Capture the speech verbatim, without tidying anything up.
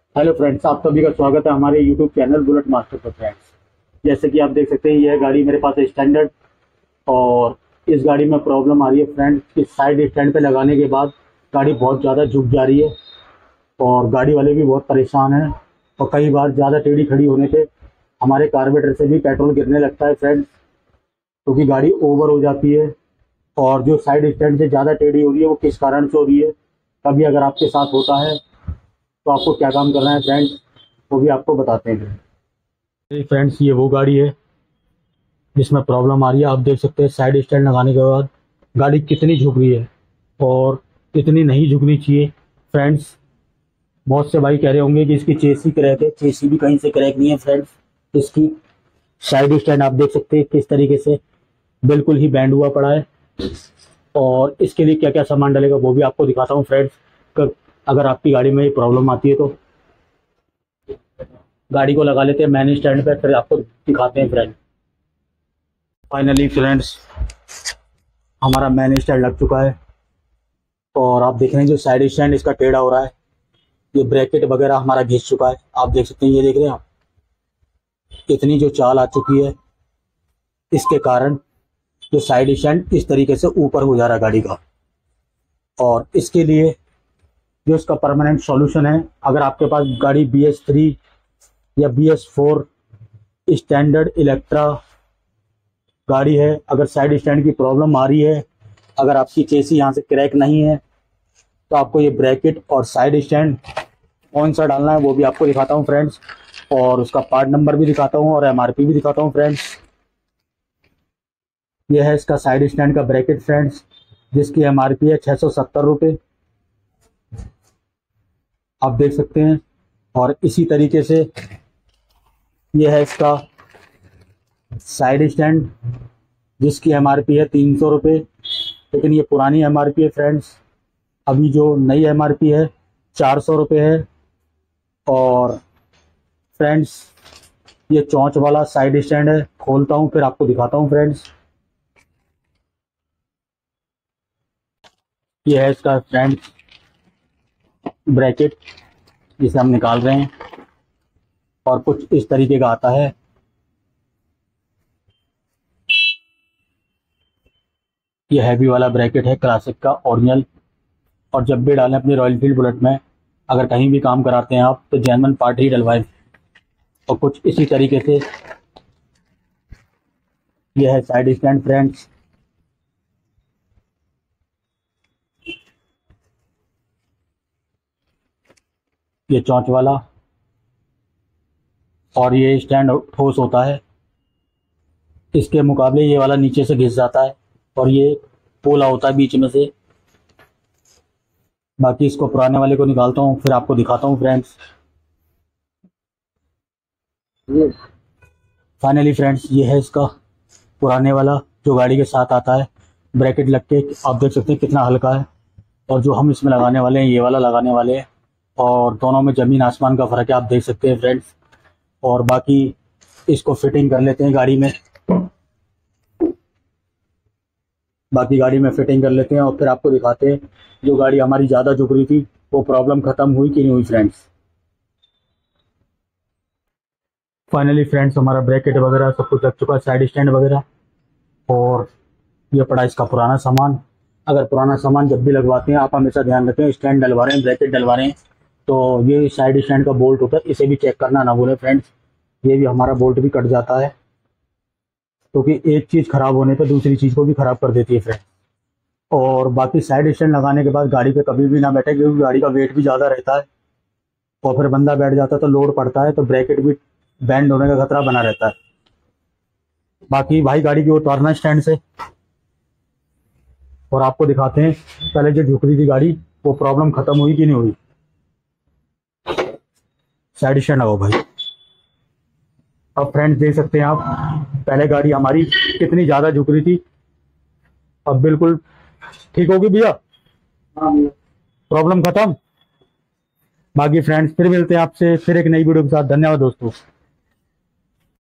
Hello friends, आप सभी का स्वागत है हमारे यूट्यूब चैनल बुलेट मास्टर पर। फ्रेंड्स, जैसे कि आप देख सकते हैं, यह गाड़ी मेरे पास है स्टैंडर्ड। और इस गाड़ी में प्रॉब्लम आ रही है फ्रेंड्स कि साइड स्टैंड पे लगाने के बाद गाड़ी बहुत ज़्यादा झुक जा रही है। और गाड़ी वाले भी बहुत परेशान हैं। और कई बार ज़्यादा टेढ़ी खड़ी होने पे हमारे कार्बोरेटर से भी पेट्रोल गिरने लगता है फ्रेंड्स, क्योंकि गाड़ी ओवर हो जाती है। और जो साइड स्टैंड से ज़्यादा टेढ़ी हो रही है वो किस कारण से हो रही है, कभी अगर आपके साथ होता है तो आपको क्या काम करना है फ्रेंड्स, वो भी आपको बताते हैं। फ्रेंड्स, ये वो गाड़ी है जिसमें प्रॉब्लम आ रही है। आप देख सकते हैं साइड स्टैंड लगाने के बाद गाड़ी कितनी झुक रही है, और इतनी नहीं झुकनी चाहिए फ्रेंड्स। बहुत से भाई कह रहे होंगे कि इसकी चेसी क्रैक है। चेसी भी कहीं से क्रैक नहीं है फ्रेंड्स। इसकी साइड स्टैंड आप देख सकते हैं किस तरीके से बिल्कुल ही बैंड हुआ पड़ा है। और इसके लिए क्या क्या सामान डलेगा वो भी आपको दिखाता हूँ फ्रेंड्स। अगर आपकी गाड़ी में ये प्रॉब्लम आती है तो गाड़ी को लगा लेते हैं मैन स्टैंड पे, फिर आपको दिखाते हैं फ्रेंड। फाइनली फ्रेंड्स, हमारा मैन स्टैंड लग चुका है। और आप देख रहे हैं जो साइड स्टैंड इसका टेढ़ा हो रहा है, ये ब्रैकेट वगैरह हमारा घिस चुका है। आप देख सकते हैं, ये देख रहे हैं आप, इतनी जो चाल आ चुकी है इसके कारण जो साइड स्टैंड इस तरीके से ऊपर हो जा रहा है गाड़ी का। और इसके लिए जो इसका परमानेंट सॉल्यूशन है, अगर आपके पास गाड़ी बी एस थ्री या B S four standard Electra गाड़ी है, अगर साइड स्टैंड की प्रॉब्लम आ रही है, अगर आपकी चेसी यहाँ से क्रैक नहीं है, तो आपको ये ब्रैकेट और साइड स्टैंड कौन सा डालना है वो भी आपको दिखाता हूँ फ्रेंड्स। और उसका पार्ट नंबर भी दिखाता हूँ और एम आर पी भी दिखाता हूँ फ्रेंड्स। ये है इसका साइड स्टैंड का ब्रैकेट फ्रेंड्स, जिसकी एम आर पी है छः सौ सत्तर रुपये, आप देख सकते हैं। और इसी तरीके से ये है इसका साइड स्टैंड, जिसकी एम आर पी है तीन सौ रुपये, लेकिन ये पुरानी एम आर पी है फ्रेंड्स। अभी जो नई एम आर पी है चार सौ रुपये है। और फ्रेंड्स, ये चौंच वाला साइड स्टैंड है, खोलता हूँ फिर आपको दिखाता हूँ फ्रेंड्स। ये है इसका फ्रेंड्स ब्रैकेट, जिसे हम निकाल रहे हैं, और कुछ इस तरीके का आता है। ये हैवी वाला ब्रैकेट है, क्लासिक का ओरिजिनल। और जब भी डालें अपनी रॉयल एनफील्ड बुलेट में, अगर कहीं भी काम कराते हैं आप, तो जेन्युइन पार्ट ही डलवाएं। और कुछ इसी तरीके से ये है साइड स्टैंड फ्रेंड्स। ये चौंच वाला, और ये स्टैंड ठोस होता है, इसके मुकाबले ये वाला नीचे से घिस जाता है, और ये पोला होता है बीच में से। बाकी इसको पुराने वाले को निकालता हूँ फिर आपको दिखाता हूँ फ्रेंड्स। फाइनली फ्रेंड्स, ये है इसका पुराने वाला जो गाड़ी के साथ आता है, ब्रैकेट लग के आप देख सकते हैं कितना हल्का है। और जो हम इसमें लगाने वाले हैं, ये वाला लगाने वाले हैं, और दोनों में ज़मीन आसमान का फ़र्क है, आप देख सकते हैं फ्रेंड्स। और बाकी इसको फिटिंग कर लेते हैं गाड़ी में, बाकी गाड़ी में फिटिंग कर लेते हैं और फिर आपको दिखाते हैं जो गाड़ी हमारी ज़्यादा झुक रही थी वो प्रॉब्लम ख़त्म हुई कि नहीं हुई फ्रेंड्स। फाइनली फ्रेंड्स, हमारा ब्रैकेट वगैरह सब कुछ लग चुका है, साइड स्टैंड वगैरह। और ये पड़ा इसका पुराना सामान। अगर पुराना सामान जब भी लगवाते हैं, आप हमेशा ध्यान रखें, स्टैंड डलवा रहे हैं, ब्रैकेट डलवा रहे हैं, तो ये साइड स्टैंड का बोल्ट होता है, इसे भी चेक करना ना भूलें फ्रेंड्स। ये भी हमारा बोल्ट भी कट जाता है, क्योंकि तो एक चीज़ खराब होने पर दूसरी चीज़ को भी खराब कर देती है फ्रेंड्स। और बाकी साइड स्टैंड लगाने के बाद गाड़ी पे कभी भी ना बैठे, क्योंकि गाड़ी का वेट भी ज़्यादा रहता है, और फिर बंदा बैठ जाता है तो लोड पड़ता है, तो ब्रैकेट भी बैंड होने का खतरा बना रहता है। बाकी भाई गाड़ी की वो उतारना स्टैंड से, और आपको दिखाते हैं पहले जो झुक रही थी गाड़ी वो प्रॉब्लम खत्म हुई कि नहीं हुई। साइड स्टैंड आओ भाई। अब फ्रेंड्स देख सकते हैं आप, पहले गाड़ी हमारी कितनी ज़्यादा झुक रही थी, अब बिल्कुल ठीक होगी भैया, प्रॉब्लम खत्म। बाकी फ्रेंड्स फिर मिलते हैं आपसे फिर एक नई वीडियो के साथ। धन्यवाद दोस्तों।